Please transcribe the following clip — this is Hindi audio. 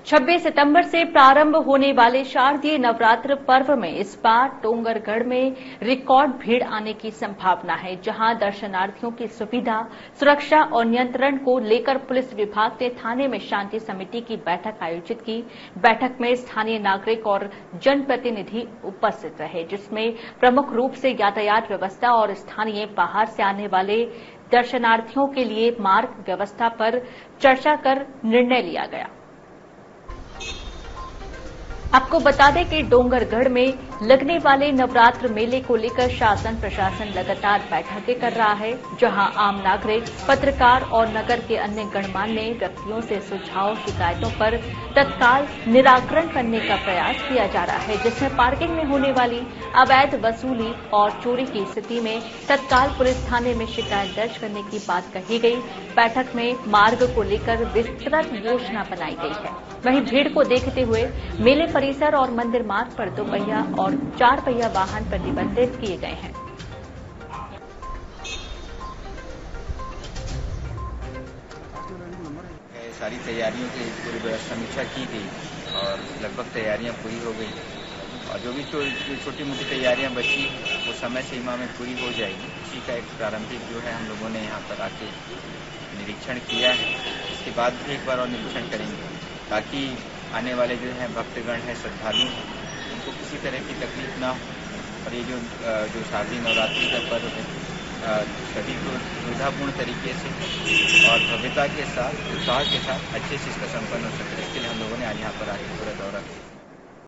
26 सितंबर से प्रारंभ होने वाले शारदीय नवरात्र पर्व में इस बार डोंगरगढ़ में रिकॉर्ड भीड़ आने की संभावना है, जहां दर्शनार्थियों की सुविधा, सुरक्षा और नियंत्रण को लेकर पुलिस विभाग ने थाने में शांति समिति की बैठक आयोजित की। बैठक में स्थानीय नागरिक और जनप्रतिनिधि उपस्थित रहे, जिसमें प्रमुख रूप से यातायात व्यवस्था और स्थानीय बाहर से आने वाले दर्शनार्थियों के लिए मार्ग व्यवस्था पर चर्चा कर निर्णय लिया गया। आपको बता दें कि डोंगरगढ़ में लगने वाले नवरात्र मेले को लेकर शासन प्रशासन लगातार बैठकें कर रहा है, जहां आम नागरिक, पत्रकार और नगर के अन्य गणमान्य व्यक्तियों से सुझाव शिकायतों पर तत्काल निराकरण करने का प्रयास किया जा रहा है, जिसमें पार्किंग में होने वाली अवैध वसूली और चोरी की स्थिति में तत्काल पुलिस थाने में शिकायत दर्ज करने की बात कही गई। बैठक में मार्ग को लेकर विस्तृत योजना बनाई गई है। वहीं भीड़ को देखते हुए मेले परिसर और मंदिर मार्ग पर 2 पहिया और 4 पहिया वाहन प्रतिबंधित किए गए हैं। सारी तैयारियों की पूरी समीक्षा की गई और लगभग तैयारियां पूरी हो गई और जो भी छोटी मोटी तैयारियां बची वो समय सीमा में पूरी हो जाएगी। इसी का एक प्रारंभिक जो है हम लोगों ने यहाँ पर आके निरीक्षण किया है। इसके बाद भी एक बार और निरीक्षण करेंगे ताकि आने वाले जो हैं भक्तगण हैं, श्रद्धालु हैं, उनको किसी तरह की तकलीफ ना हो और ये जो शारदीय नवरात्रि का पर्व है सभी को सुविधापूर्ण तरीके से और भव्यता के साथ, उत्साह के साथ अच्छे से इसका संपन्न हो सके, इसके लिए हम लोगों ने आज यहाँ पर आके पूरा दौरा किया।